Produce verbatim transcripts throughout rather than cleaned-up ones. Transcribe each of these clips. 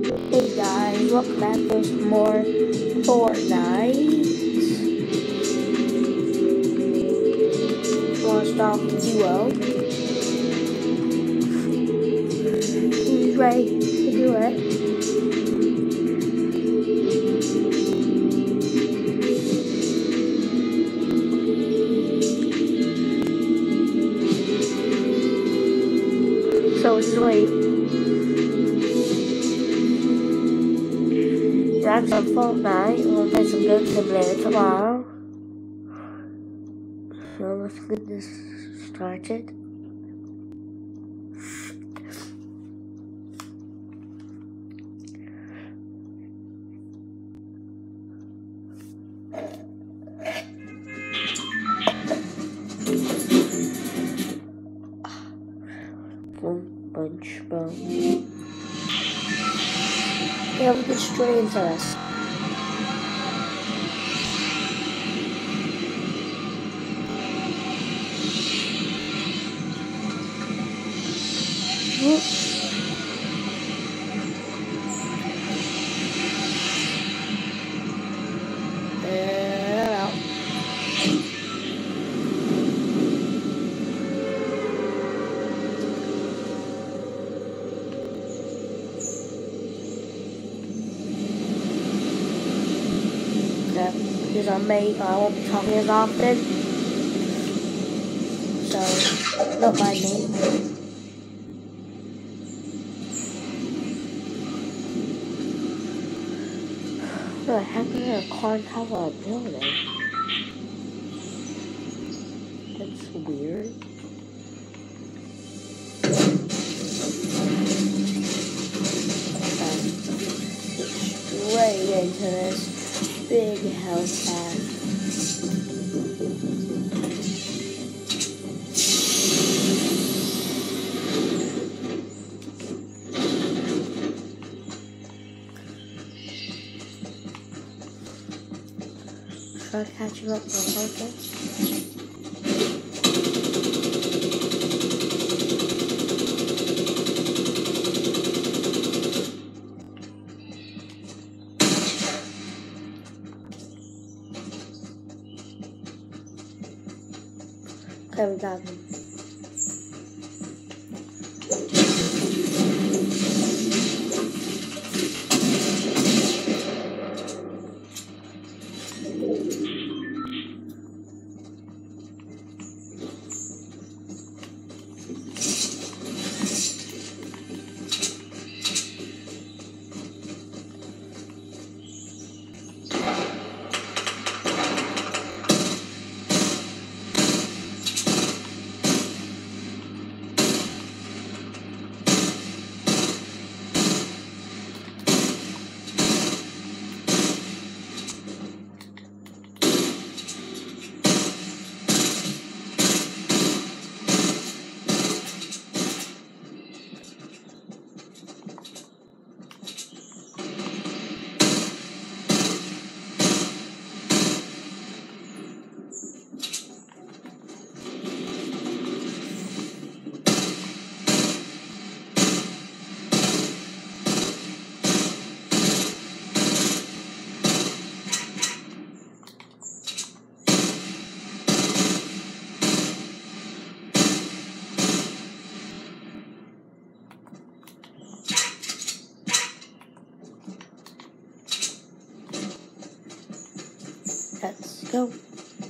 Hey guys, welcome back to some more Fortnite. Launched off duo. Who's ready to do it? So just wait. Grab some Fortnite. We'll play some Goat Simulator tomorrow. So let's get this started. One bunch, bro. Yeah, we can stray into this. Because I'm me, I won't be talking as often, so don't mind me. What the heck is there a car on top of a building? That's weird. Straight into this big house pad. Try to catch you up real focus. Okay, we got him. Let's go.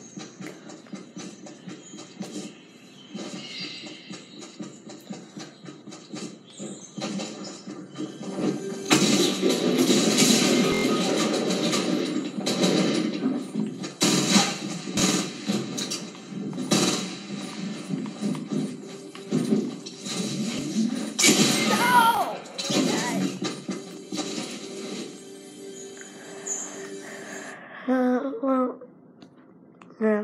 Uh, well, yeah.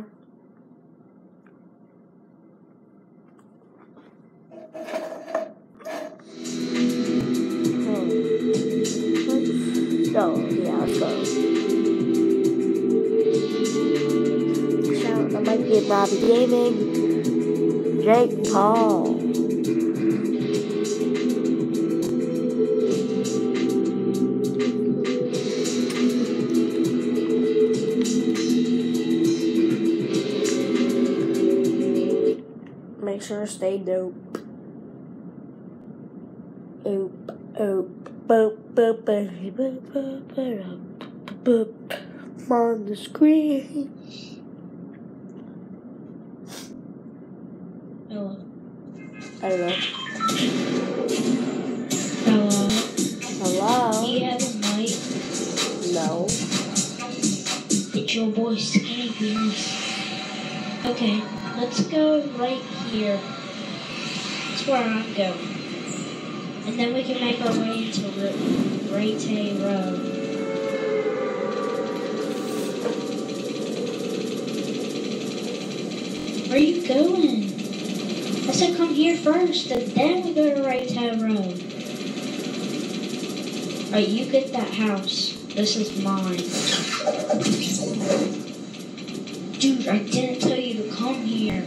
Hmm. So, yeah, let's go. Shout out to Mikey and Robbie Gaming, Jake Paul. sure stay dope. Oop, oop, boop, boop, boop, boop, boop, boop, boop, on the screen. Hello. I don't know. Hello. Hello? Do you have a mic? No. It's your boy Skinny Penis. Okay, let's go right here. That's where I'm going. And then we can make our way into Raytay Road. Where are you going? I said come here first, and then we go to Raytay Road. Alright, you get that house. This is mine. Dude, I didn't tell you to come here.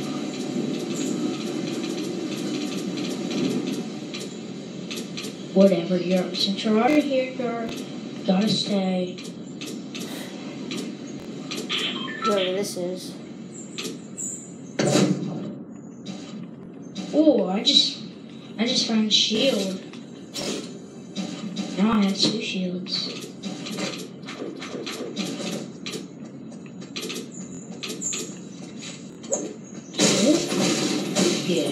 Whatever, you're, since you're already here, you're gotta stay. Whoever this is. Oh, I just, I just found a shield. Now I have two shields. Yeah.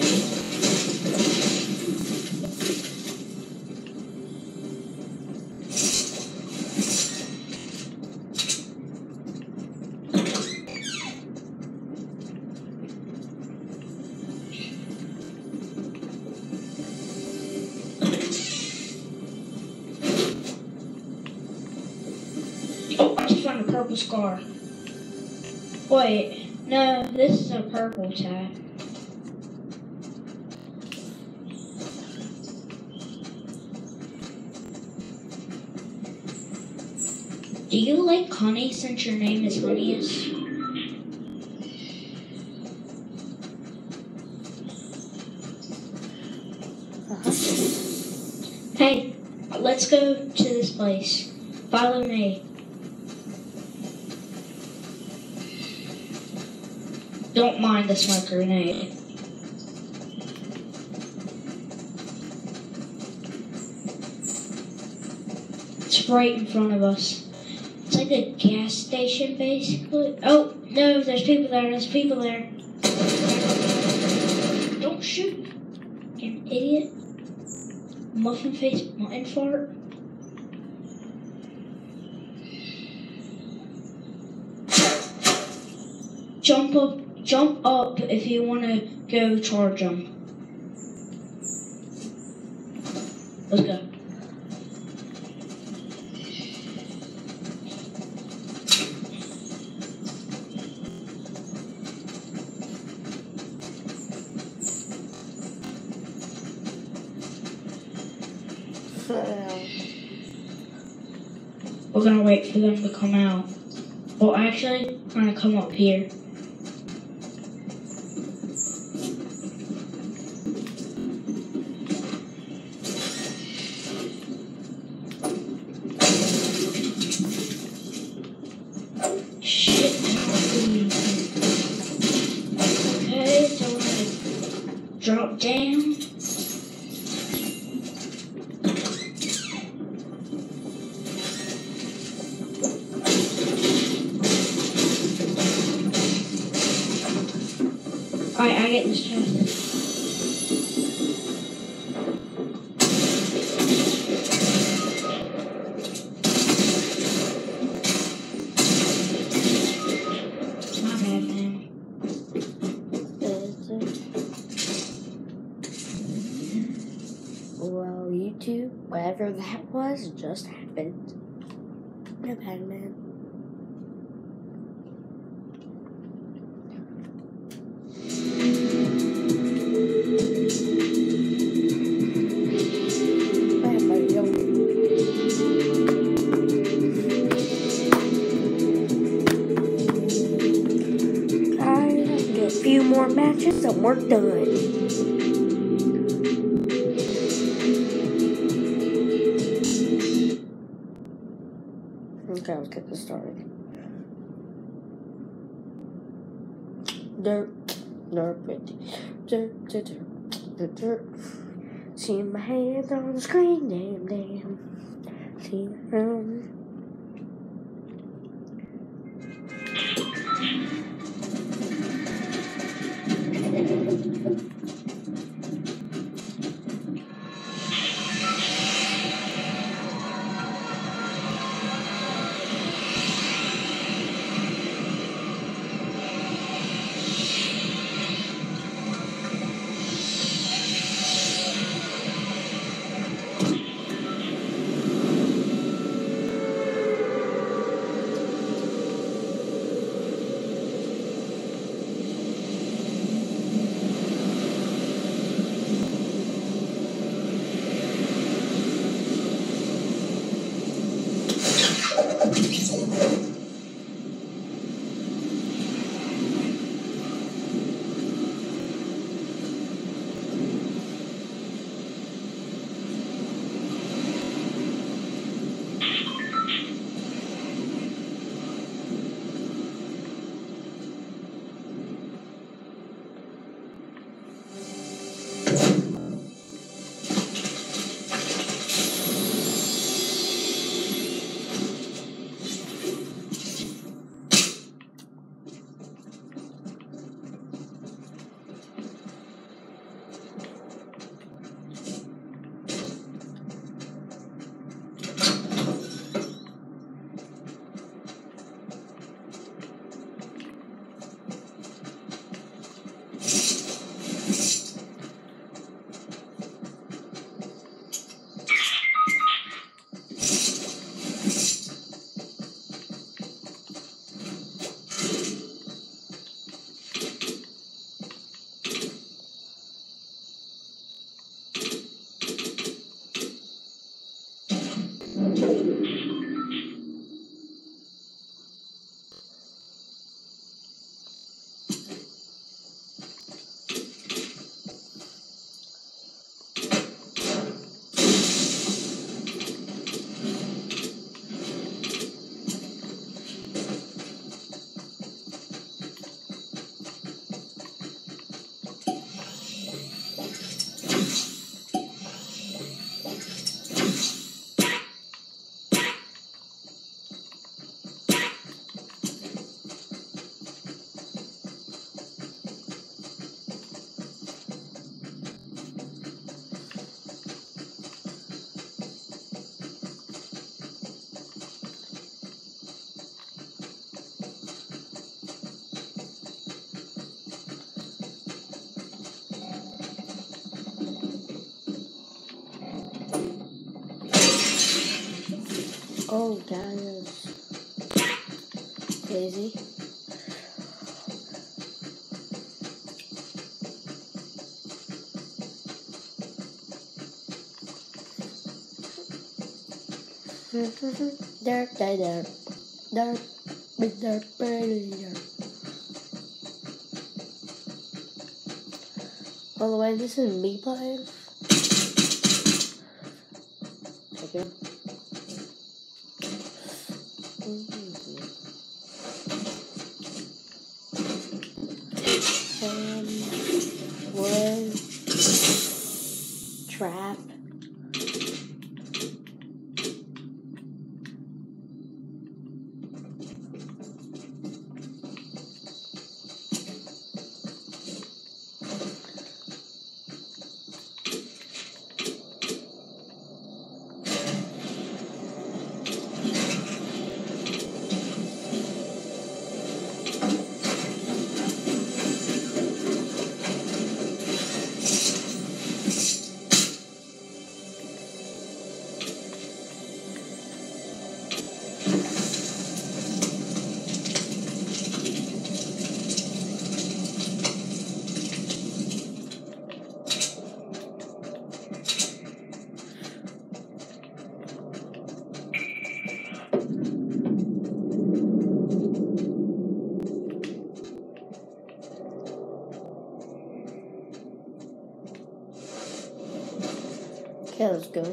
Oh, I just found a purple scar. Wait, no, this is a purple tag. Do you like honey since your name is Honeyus? Uh-huh. Hey, let's go to this place. Follow me. Don't mind the smoke grenade. It's right in front of us. It's like a gas station, basically. Oh, no, there's people there. There's people there. Don't shoot, you idiot. Muffin face, mutton fart. Jump up, jump up if you want to go charge them. Let's go. We're gonna wait for them to come out. Well, actually, we're gonna come up here. Shit. Okay, so we're gonna drop down. Alright, I get this chest. My bad, man. Well, YouTube, whatever that was, just happened. No bad, man. Few more matches and we're done. Okay, let's get this started. Dirt. Nor pretty. See my hands on the screen, damn, damn. See, um. Oh, that is crazy. Dirt, dirt, dirt, dirt, big dirt, big dirt. By the way, this is me playing. Okay. Um, wood, trap. Okay, let's go.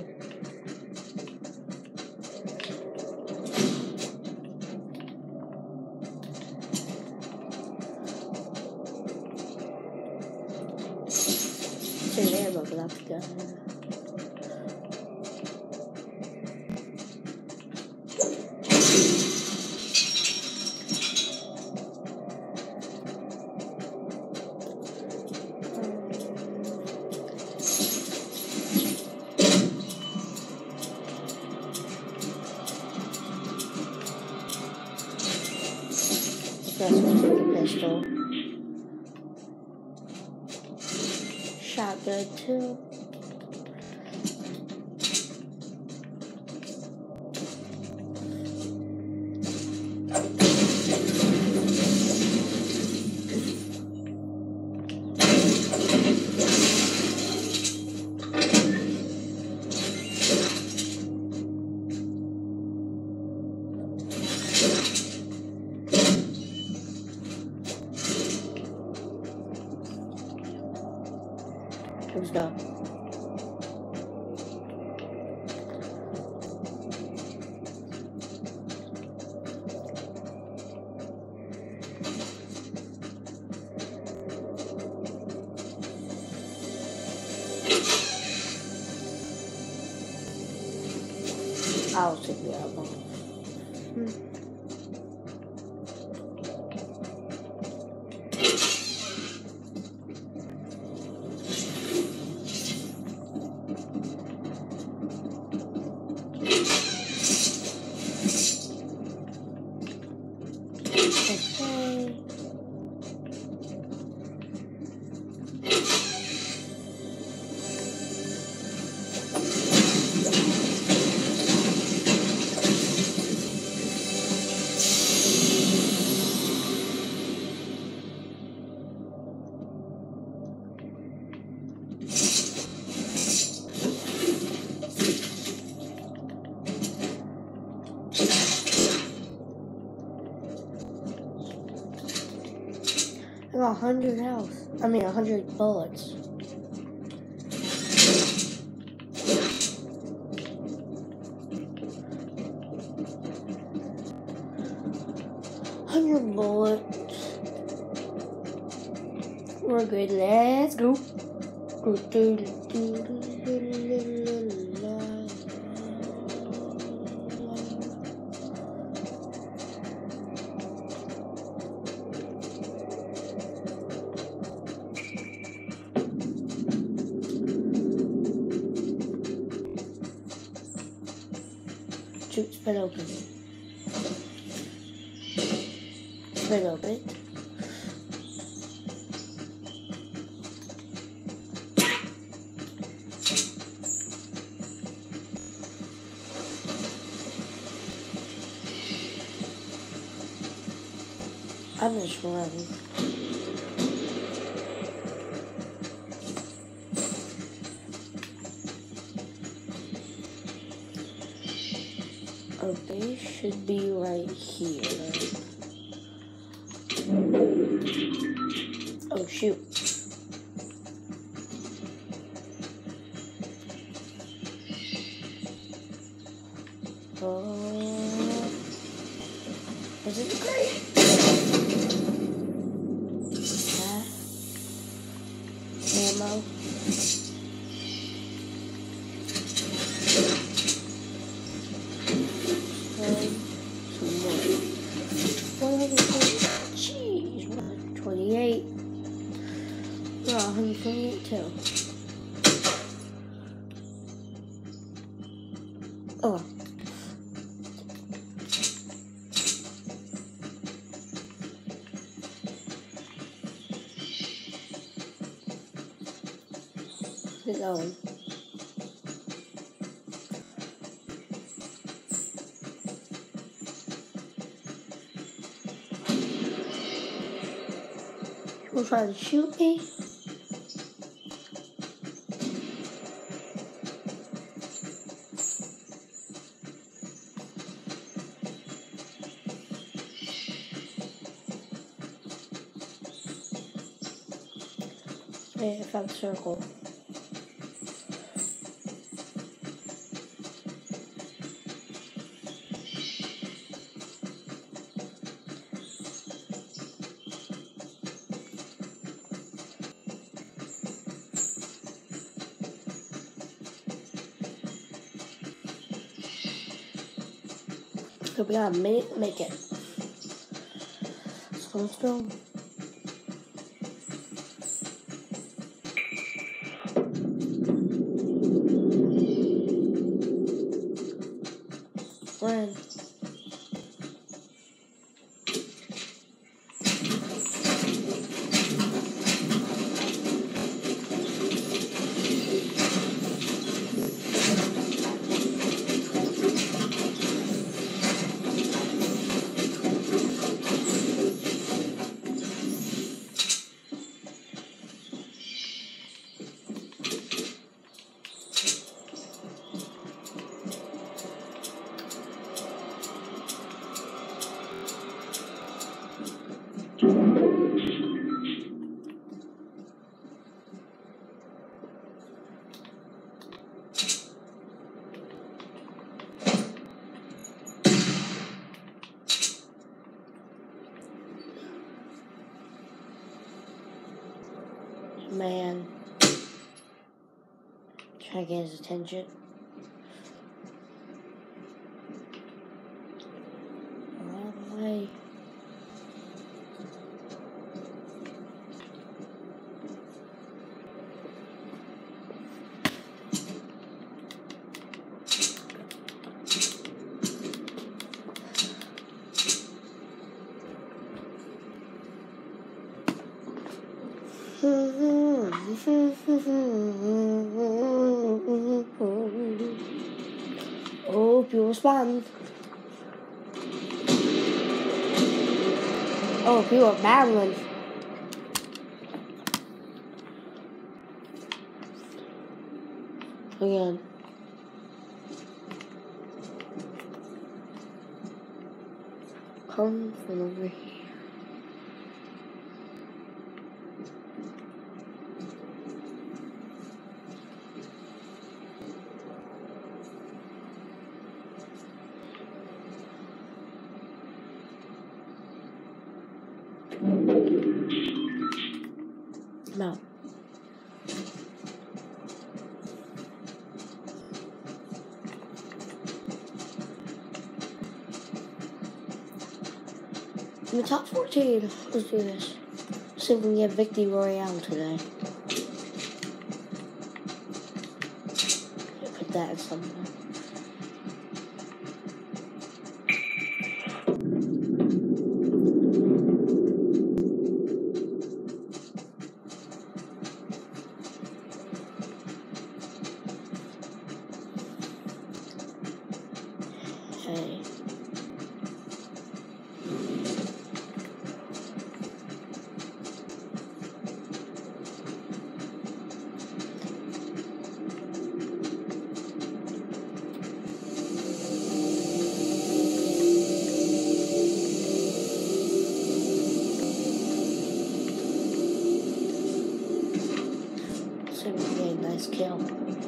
say ammo, but that's good. That's a pistol. Shotgun too. Let's go. I'll take the ammo. Hmm. I got a hundred health. I mean, a hundred bullets. Hundred bullets. We're good. Let's go. Shoot, spin open. Spin open. I'm just running. Okay, should be right here. Oh shoot. Oh, is it great? That ammo. Jeez, one hundred twenty-eight. No, one hundred twenty-eight too. Oh. Keep going. Will try to shoot me. Okay, I found the circle. So we gotta make, make it. So let's go. Friend. Man, try to get his attention. Wrong way. Oh, people respond. Oh, people are battling. Again. Come from over here. No. In the top fourteen, let's do this. See if we can get Victory Royale today. Put that in somewhere. Okay. So we get a nice kill.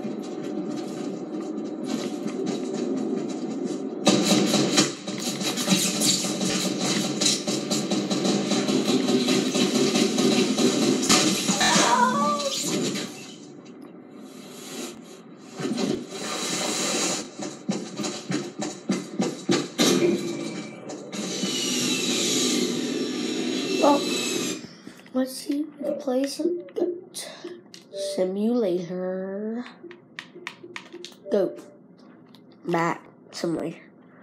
Well, let's see if we play some simulator. Go. Matt Simulator.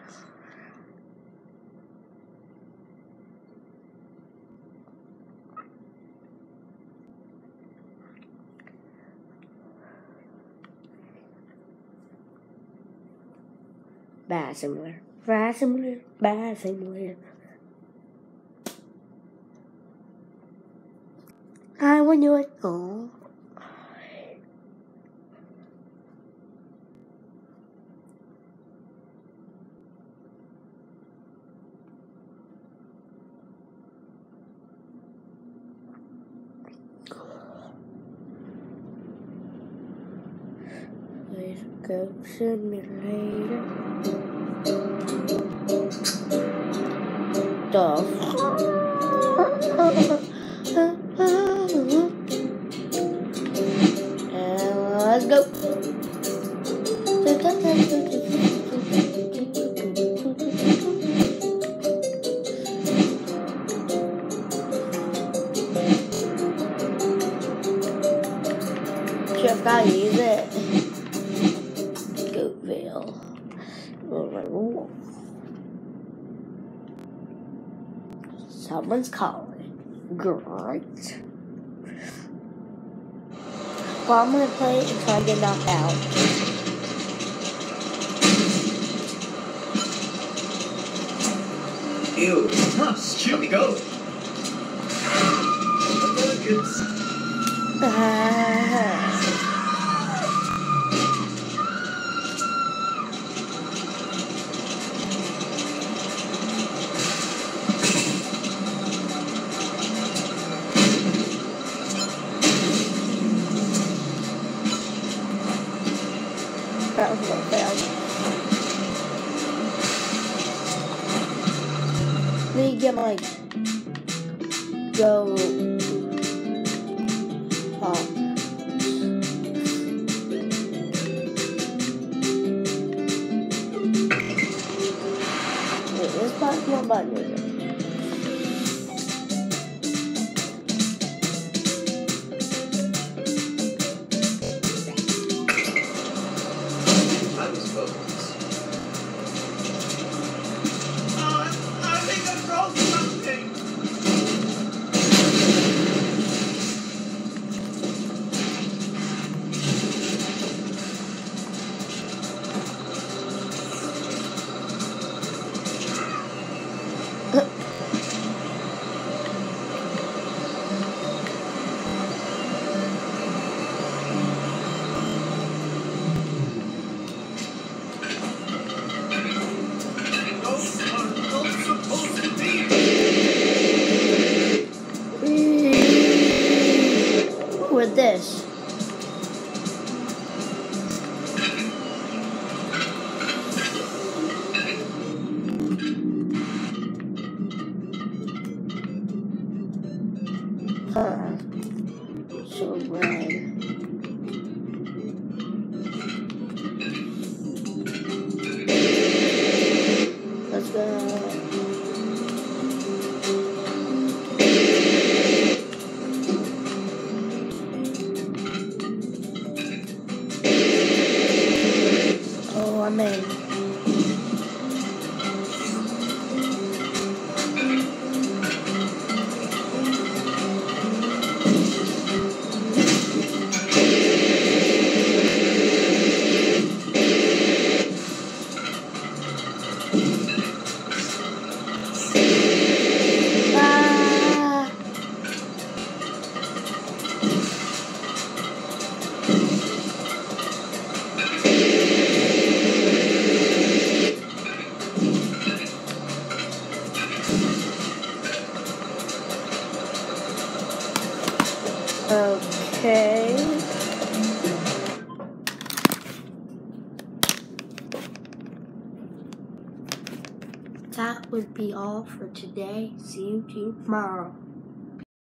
Bad Simulator. Bad Simulator. Bad Simulator. I want you to go. Let's go simulator. The and let's go. Oh. Someone's calling. Great. Well, I'm gonna play it until I get knocked out. Ew, Puffs, here we go. It's... Uh, that was a little fail. Let me get my go. Oh. Wait, this button, one button is it? I was focused. Oh, I think I broke something. With this. Huh. So red. Let's go. Oh, I'm in. Ah. Okay. That would be all for today. See you tomorrow.